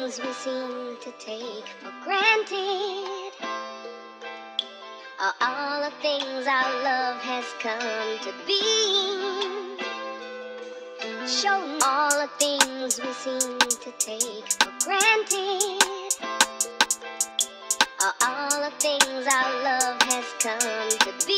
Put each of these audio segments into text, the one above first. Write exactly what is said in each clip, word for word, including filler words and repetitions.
things we seem to take for granted are all the things our love has come to be. Show all the things we seem to take for granted are all the things our love has come to be.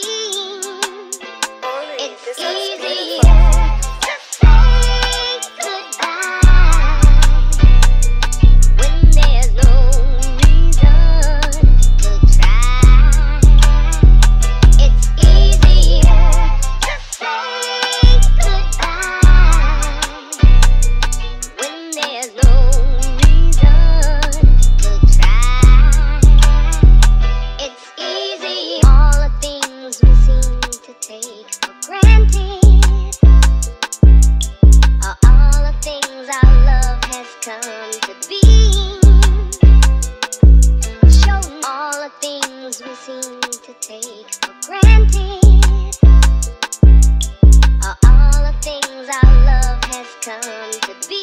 It's easier to say goodbye when there's no reason to try. It's easier to say goodbye when there's no reason to try. It's easy, all the things we seem to take for granted are all the things our love has come to be. Show all the things we seem to take for granted are all the things our love has come to be.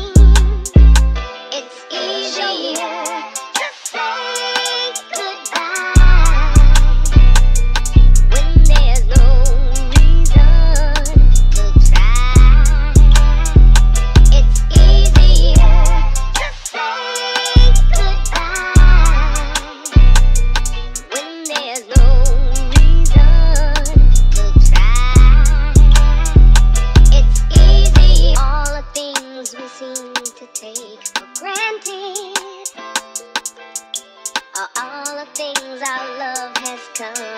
It's easier to say goodbye when there's no reason to try. It's easier to say goodbye when there's no reason to try. It's easy, all the things we seem to take for granted are all the things our love has come